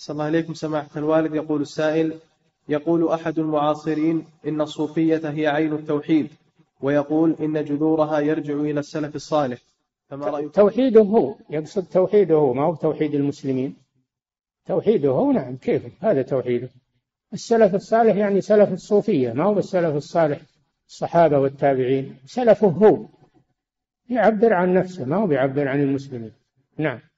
صلى الله عليكم سماحة الوالد. يقول السائل: يقول أحد المعاصرين إن الصوفية هي عين التوحيد، ويقول إن جذورها يرجع إلى السلف الصالح، فما رأيك؟ توحيده هو، يقصد توحيده هو، ما هو توحيد المسلمين. توحيده هو، نعم، كيف هذا توحيده؟ السلف الصالح يعني سلف الصوفية، ما هو السلف الصالح الصحابة والتابعين. سلفه هو، يعبر عن نفسه، ما هو بيعبر عن المسلمين. نعم.